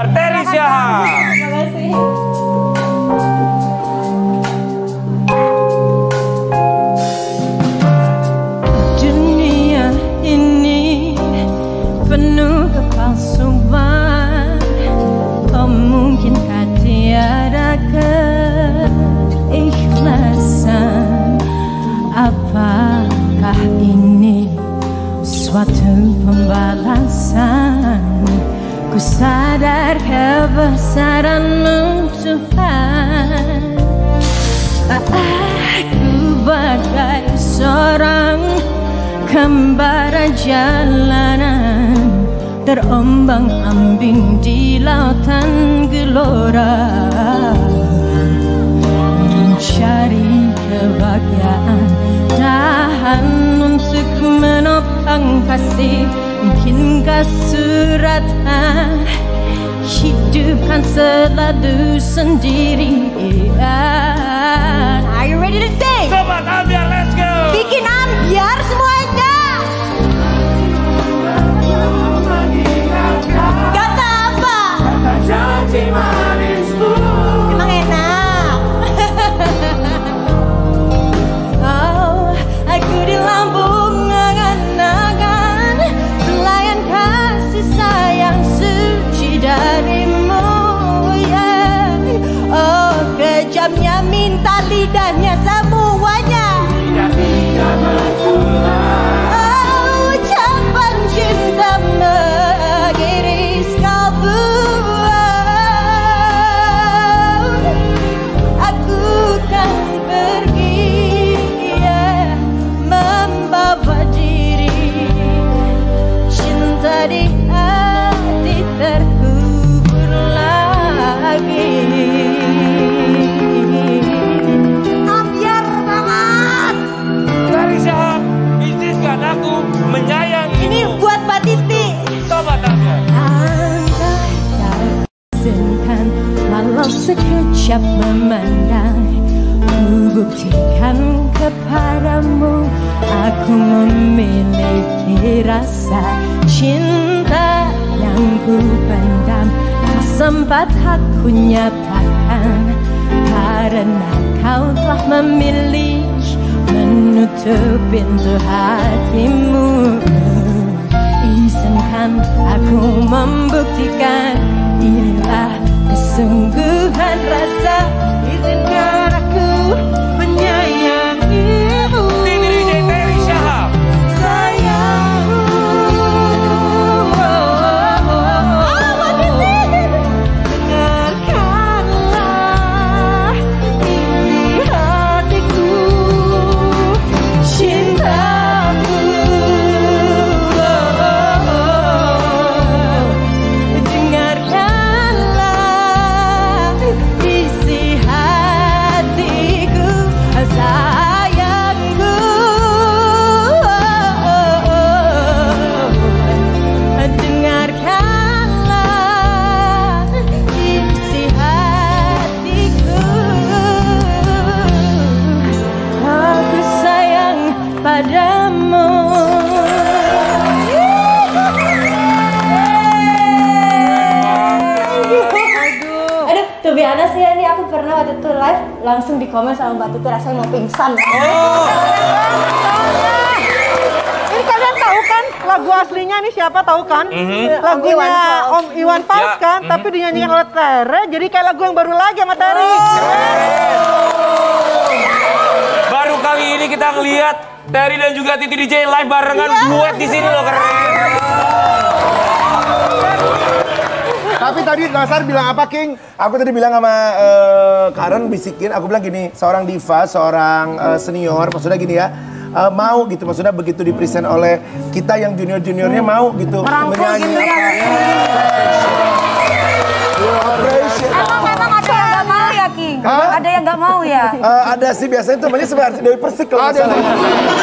Terry Syahab. Terima kasih. Dunia ini penuh kepalsuan, memungkinkan tiada keikhlasan. Apakah ini suatu pembalasan? Ku sadar kebesaran-Mu Tuhan. Aku bagai seorang kembara jalanan, terombang-ambing di lautan gelora, mencari kebahagiaan, tahan untuk menopang kasih. Mungkinkah suratan hidupkan selalu sendirian? Are you ready to sing? Sobat Ambiar, let's go. Bikin ambiar semuanya. Kata apa? Kata janji manisku. Emang enak. Oh, aku di lambung angan-angan, pelayan kasih sayang suci darimu, yeah. Oh, kejamnya minta lidahnya semuanya. Oh, ucapan cinta mengiris kalbu. Aku kan pergi, yeah, membawa diri cinta di hati terkubur lagi. Ambiar banget. Terry Syahab, izinkan aku menyayangi. Ini buat Mbak Titi. Sobat Ambiar. Andai kau izinkan, walau sekejap memandang, ku buktikan kepadamu aku memiliki rasa cinta yang ku pendam. Tak sempat aku nyatakan, karena kau telah memilih menutup pintu hatimu. Izinkan aku membuktikan, inilah kesungguhan rasa. Izinkan aku menyayangimu. Titi DJ Terry Syahab. Sayangku, dengarkanlah isi hatiku, cintaku. Dengarkanlah isi hatiku, sayangku. Dengarkanlah isi hatiku. Aku sayang padamu. Aduh, to be honest ya, ini aku pernah waktu itu live langsung di komen sama Mbak Titi, rasanya mau pingsan. Ini kalian tahu kan lagu aslinya ini siapa tahu kan? Lagunya Om Iwan Fals Ya. kan, tapi dinyanyikan oleh Tere, jadi kayak lagu yang baru lagi sama Tere. Baru kali ini kita ngelihat Terry dan juga Titi DJ live barengan duet di sini loh, keren. Tapi tadi Nasar bilang apa, King? Aku tadi bilang sama Karen, bisikin, aku bilang gini, seorang diva, seorang senior, maksudnya gini ya, mau gitu, maksudnya begitu dipresent oleh kita yang junior-juniornya mau gitu menyanyi gitu ya. Emang ada yang nggak mau ya, King? Hah? Ada yang nggak mau ya? Ada sih biasanya tuh, namanya sebenarnya Dewi Persik kalau nggak salah.